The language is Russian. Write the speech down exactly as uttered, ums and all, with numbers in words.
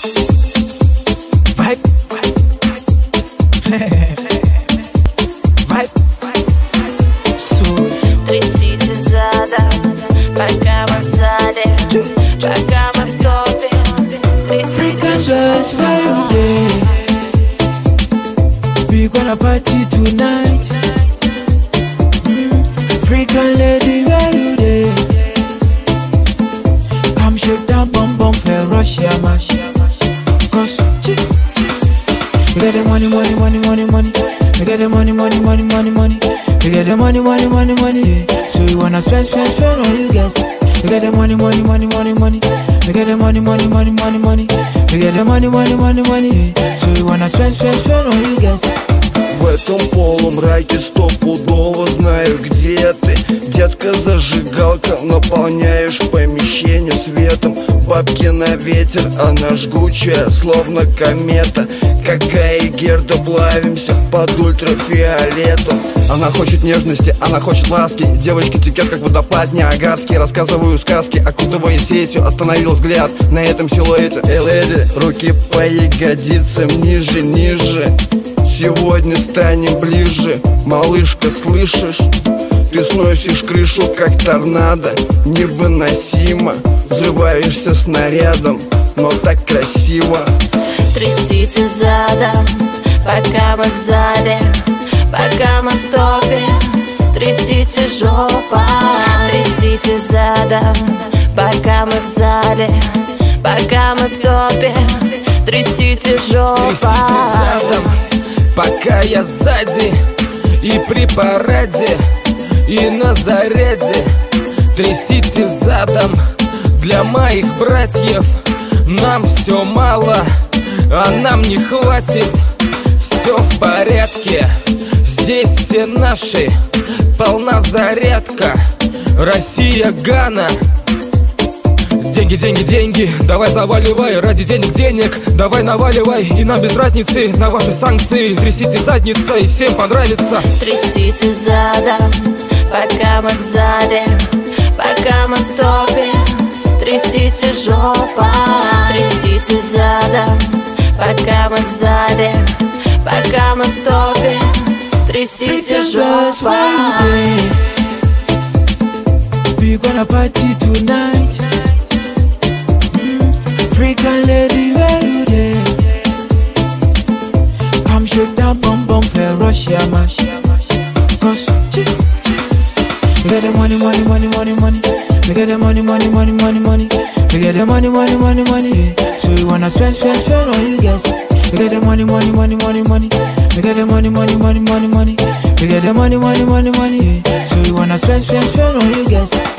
Vibe. Vibe. So трясите задом, пока мы в зале, пока мы в топе. African girls, where you dey? We gonna party tonight. mm. African lady, where you dey? Come shake down, bum bum, for Russia, man. Cause we get the money, money, money, money, money. We get the money, money, money, money, money. We get the money, money, money, money. Yeah. So you wanna spend, spend, spend on you guys. We get the money, money, money, money, money. We get the money, money, money, money, money. We get the money, money, money, money. Yeah. So you wanna spend, spend, spend on you guys. В этом полумраке стопудово знаю, где ты. Детка, зажигалка, наполняешь помещение светом. Бабки на ветер, она жгучая, словно комета. Какая Герда, плавимся под ультрафиолетом. Она хочет нежности, она хочет ласки. Девочки текет, как водопад Ниагарский. Рассказываю сказки, окутывая сетью. Остановил взгляд на этом силуэте. Эй, леди, руки по ягодицам, ниже, ниже. Сегодня станем ближе, малышка, слышишь? Ты сносишь крышу, как торнадо, невыносимо. Взрываешься снарядом, но так красиво. Трясите задом, пока мы в зале, пока мы в топе. Трясите жопа, трясите задом, пока мы в зале, пока мы в топе. Трясите жопа. Пока я сзади и при параде, и на заряде. Трясите задом для моих братьев. Нам все мало, а нам не хватит. Все в порядке, здесь все наши. Полна зарядка, Россия, Гана. Деньги, деньги, деньги, давай заваливай. Ради денег, денег, давай наваливай. И нам без разницы на ваши санкции. Трясите задницей, всем понравится. Трясите задом, пока мы в зале, пока мы в топе. Трясите жопа, трясите задом, пока мы в зале, пока мы в топе. Трясите жопа. We gonna party tonight. African lady, where you dey? Come shake down, bum bum, for Russia, man. Cause we get the money, money, money, money, money. We get the money, money, money, money, money. We get the money, money, money, money. Yeah. So you wanna spend, spend, spend on you guys. We get the money, money, money, money, money. We get the money, money, money, money, money. We get the money, money, money, money. Yeah. So you wanna spend, spend, spend on you guys.